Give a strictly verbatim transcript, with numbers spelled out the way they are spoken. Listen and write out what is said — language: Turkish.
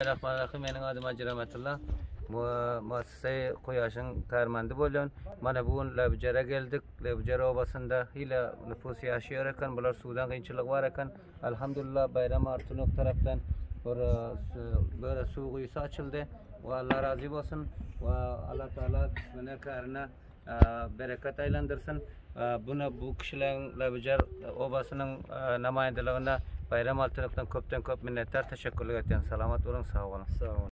Bismillahirrahmanirrahim. Mening adım Hacı Rahmetullah. Muassese Koyaş'ın termendi bolyon. Mana bugün Labjara geldik. Labjara obasında hile nüfus yaşıyor ekan. Bular sudan kıyınçılık var ekan. Elhamdülillah Bayram Artunuk taraftan böyle su kuyusu açıldı. Ve Allah razı olsun. Ve Allah Teala kısmına karına bereket aylandırsın. Buna bu kişilerin Labjar obasının namayendeliğine Bayram Artunuk'tan köpten köp minnettar teşekkür ederim. Selamat olun, sağ olun. Sağ olun.